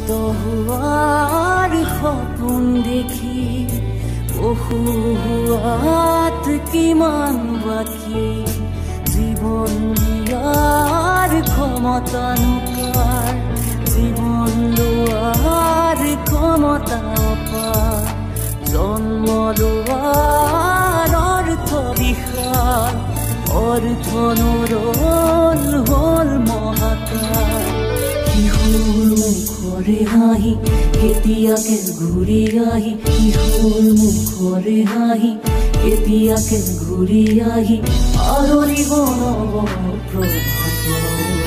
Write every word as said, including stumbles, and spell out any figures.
হোৱাৰ সপোন দেখি পশু হোৱাত কিমান বাকী জীৱন দিয়াৰ ক্ষমতা কাৰ জীৱন লোৱাৰ ক্ষমতা পাৰ জন্ম লোৱাৰ অৰ্থ বিশাল অৰ্থ নৰল হ'ল মহাকাল কিশোৰ মুখৰে হাঁহি কেতিয়াকে ঘূৰি আহি কিশোৰ মুখৰে হাঁহি কেতিয়াকে ঘূৰি আহি আদৰিব নৱ প্ৰভাত